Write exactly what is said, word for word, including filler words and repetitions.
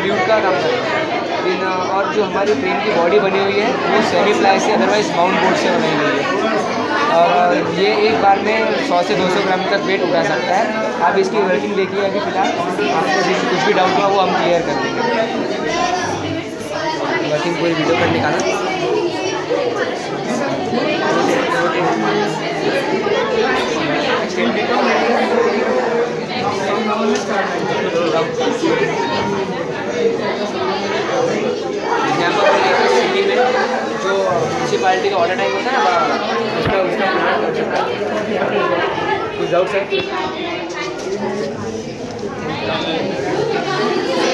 Fluid का काम करता है। इन और जो हमारी ट्रेन की बॉडी बनी हुई है वो सेमी प्लाई से अदरवाइज बाउंड बोर्ड से बनाई हुई है और ये एक बार में सौ से दो सौ ग्राम तक वेट उठा सकता है। आप इसकी वर्किंग देखिए अभी फिलहाल, आपको जिससे कुछ भी डाउट हुआ वो हम क्लियर कर देंगे। वर्किंग पूरी वीडियो पर निकाला। यहाँ पर सिटी में जो म्यूनसिपालिटी का ऑर्डर टाइम होता है ना उसका उसका प्लान कर सकता है। कुछ डाउट है?